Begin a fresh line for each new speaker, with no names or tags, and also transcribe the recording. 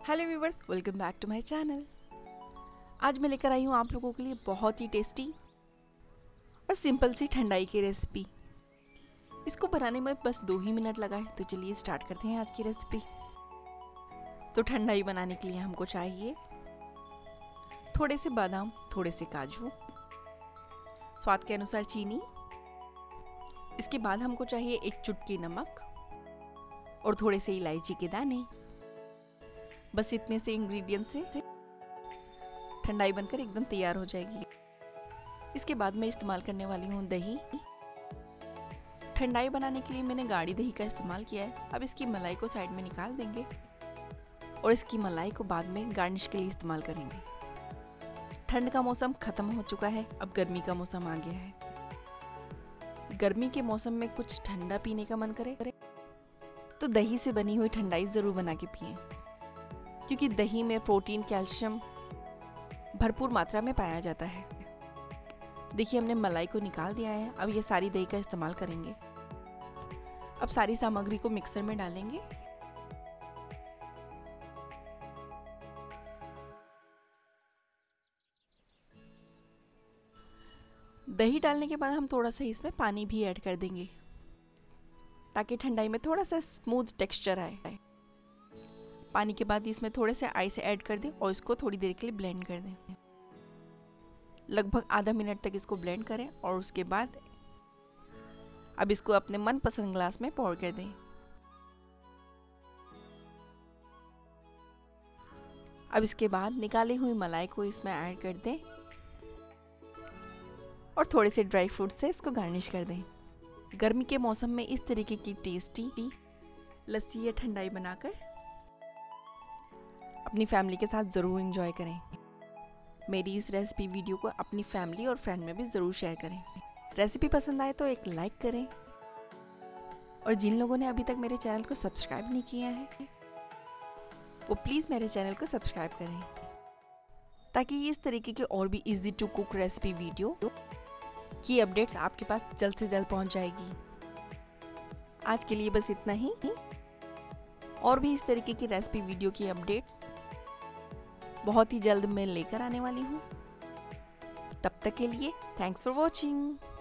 Hello viewers, welcome back to my channel. आज मैं लेकर आई हूँ आप लोगों के लिए बहुत ही टेस्टी और सिंपल सी ठंडाई की रेसिपी। इसको बनाने में बस 2 ही मिनट लगा है, तो चलिए स्टार्ट करते हैं आज की रेसिपी। तो ठंडाई बनाने के लिए हमको चाहिए थोड़े से बादाम, थोड़े से काजू, स्वाद के अनुसार चीनी। इसके बाद हमको चाहिए एक चुटकी नमक और थोड़े से इलायची के दाने। बस इतने से इंग्रेडिएंट से ठंडाई बनकर एकदम तैयार हो जाएगी। इसके बाद मैं इस्तेमाल करने वाली हूँ दही। ठंडाई बनाने के लिए मैंने गाढ़ी दही का इस्तेमाल किया है। अब इसकी मलाई को साइड में निकाल देंगे और इसकी मलाई को बाद में गार्निश के लिए इस्तेमाल करेंगे। ठंड का मौसम खत्म हो चुका है, अब गर्मी का मौसम आ गया है। गर्मी के मौसम में कुछ ठंडा पीने का मन करे तो दही से बनी हुई ठंडाई जरूर बना के पिएं, क्योंकि दही में प्रोटीन, कैल्शियम भरपूर मात्रा में पाया जाता है। देखिए, हमने मलाई को निकाल दिया है। अब ये सारी दही का इस्तेमाल करेंगे। अब सारी सामग्री को मिक्सर में डालेंगे। दही डालने के बाद हम थोड़ा सा इसमें पानी भी ऐड कर देंगे, ताकि ठंडाई में थोड़ा सा स्मूथ टेक्सचर आए। पानी के बाद इसमें थोड़े से आइस ऐड कर दें और इसको थोड़ी देर के लिए ब्लेंड कर दें। लगभग आधा मिनट तक इसको ब्लेंड करें और उसके बाद अब इसको अपने मनपसंद ग्लास में पोर कर दें। अब इसके बाद निकाली हुई मलाई को इसमें ऐड कर दें और थोड़े से ड्राई फ्रूट से इसको गार्निश कर दें। गर्मी के मौसम में इस तरीके की टेस्टी लस्सी या ठंडाई बनाकर अपनी फैमिली के साथ ज़रूर एंजॉय करें। मेरी इस रेसिपी वीडियो को अपनी फैमिली और फ्रेंड में भी ज़रूर शेयर करें। रेसिपी पसंद आए तो एक लाइक करें और जिन लोगों ने अभी तक मेरे चैनल को सब्सक्राइब नहीं किया है वो प्लीज़ मेरे चैनल को सब्सक्राइब करें, ताकि इस तरीके के और भी easy to cook recipe video की अपडेट्स आपके पास जल्द से जल्द पहुंच जाएगी। आज के लिए बस इतना ही। और भी इस तरीके की रेसिपी वीडियो की अपडेट्स बहुत ही जल्द मैं लेकर आने वाली हूँ। तब तक के लिए थैंक्स फॉर वॉचिंग।